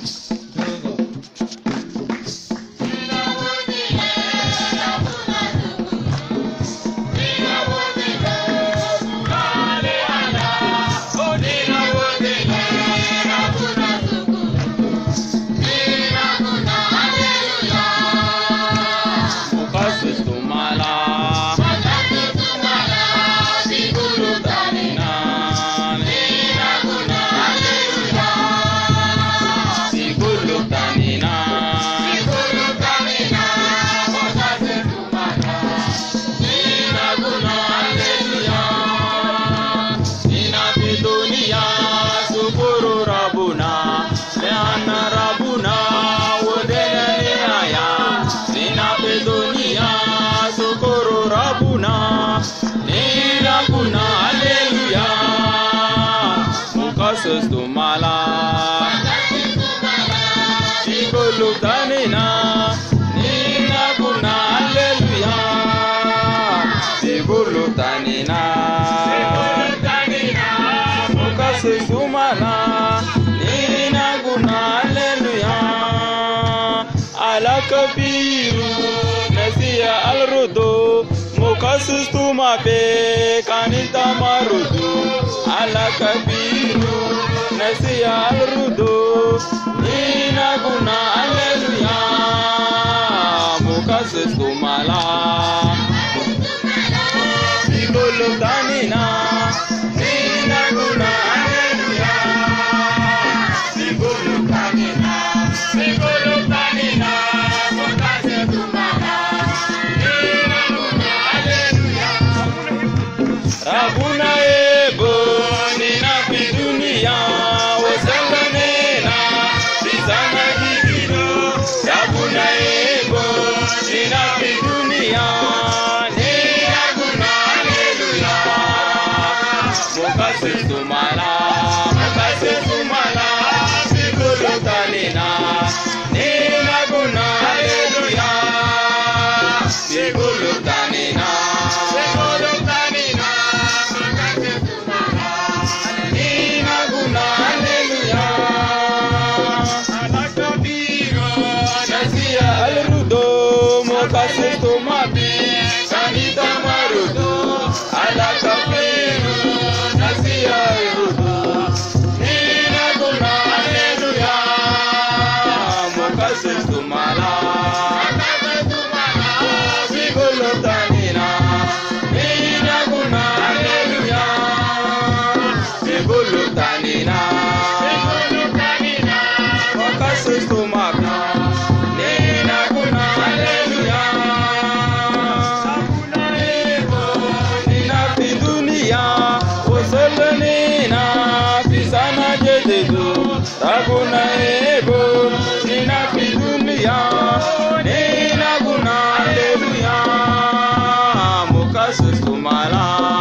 Tumala Shikolu Tanina Nina Kuna Alleluia Shikolu Tanina Mukasus Tumala Nina Kuna Alleluia Alakabiru Nasia Alrudo Mukasus Tumape Kanita Marudu Alakabiru Nasia Alrudo Nina Kuna Alleluia Mukasus Tumala Shikolu Tanina Nina Kuna Alleluia Shikolu Tanina Mukasus Tumala Nina Kuna Alleluia Rabuna Ebo Nina Pidunia Rabuna Ebo Nina Pidunia Nina Kuna Alleluia Mukasus Tumala